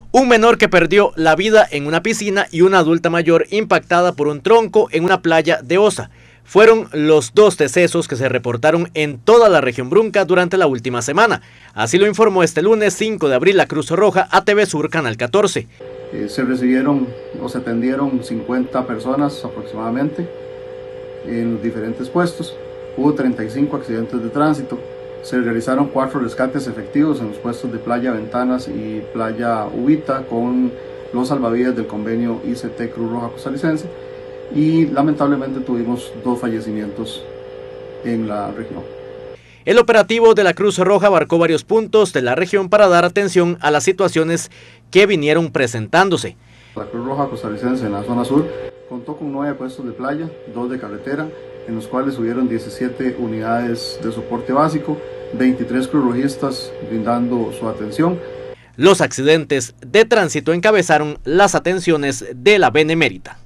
Un menor que perdió la vida en una piscina y una adulta mayor impactada por un tronco en una playa de Osa. Fueron los dos decesos que se reportaron en toda la región Brunca durante la última semana. Así lo informó este lunes 5 de abril la Cruz Roja a TV Sur Canal 14. Se recibieron o se atendieron 50 personas aproximadamente en los diferentes puestos. Hubo 35 accidentes de tránsito. Se realizaron 4 rescates efectivos en los puestos de Playa Ventanas y Playa Ubita con los salvavidas del convenio ICT Cruz Roja Costarricense, y lamentablemente tuvimos 2 fallecimientos en la región. El operativo de la Cruz Roja abarcó varios puntos de la región para dar atención a las situaciones que vinieron presentándose. La Cruz Roja Costarricense en la zona sur contó con 9 puestos de playa, 2 de carretera, en los cuales hubieron 17 unidades de soporte básico, 23 cruzrojistas brindando su atención. Los accidentes de tránsito encabezaron las atenciones de la Benemérita.